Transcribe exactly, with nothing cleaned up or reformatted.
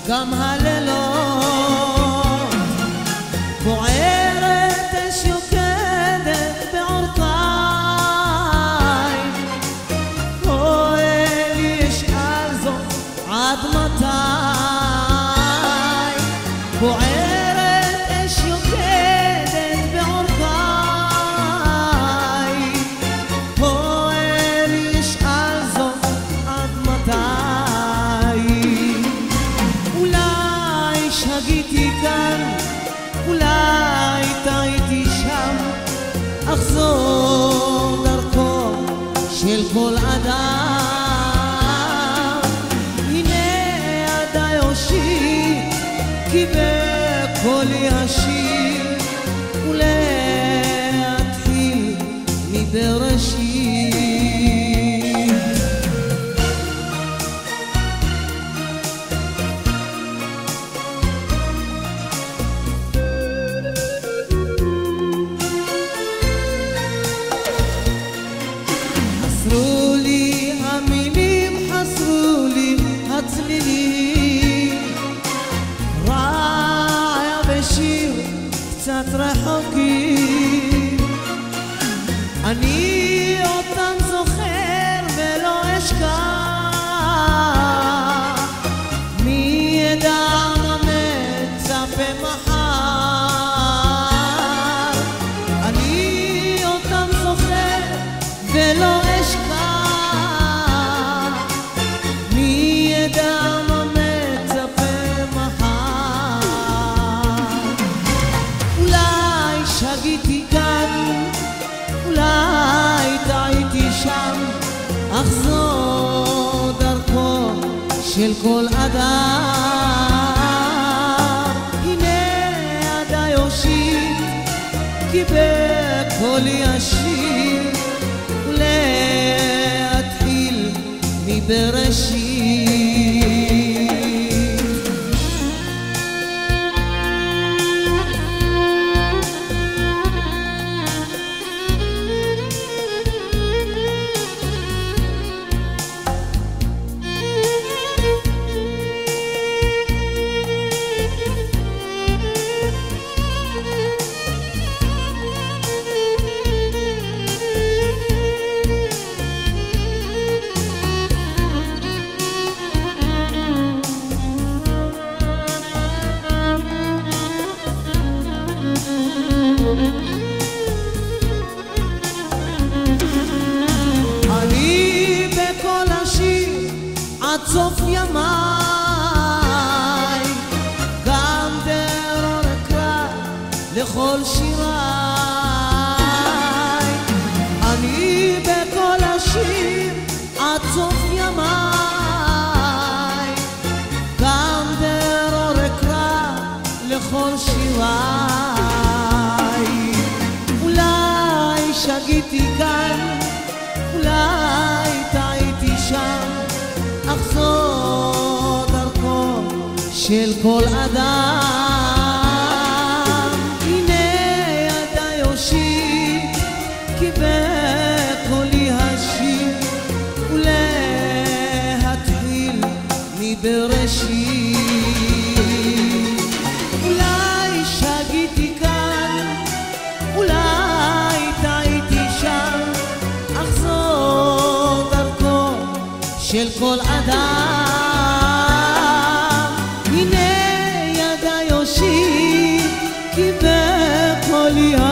גם הלילות, בוערת אש יוקדת בעורקיי, פועל ישאל זאת עד מתי, בוערת אש יוקדת בעורקיי, פועל ישאל זאת עד מתי. אולי שגיתי כאן, אולי טעיתי שם, אך זו דרכו של כל אדם. הנה ידי הושיט, כי בקולי השיר, ולהתחיל מבראשית. חסרו לי המילים, חסרו לי הצלילים, רעיה ושיר קצת רחוקים, אני אותם זוכר ולא אשכח, מי ידע מה מצפה מחר, אני אותם זוכר ולא אשכח, מי ידע מה מצפה מחר. אולי שגיתי כאן, אולי טעיתי שם, אך זו דרכו של כל אדם. הנה ידי הושיט, כי בקולי השיר, ולהתחיל מבראשית. אני בכל השיר עד סוף ימיי, גם דרור אקרא לכל שיריי. אני בכל השיר עד סוף ימיי, גם דרור אקרא לכל שיריי. אולי שגיתי כאן, אולי טעיתי שם, אך זו דרכו של כל אדם. הנה ידי הושיט, כי בקולי השיר, ולהתחיל מבראשית. אולי שגיתי כאן, אולי טעיתי שם, אך זו דרכו של כל אדם. הנה ידי הושיט, כי בקולי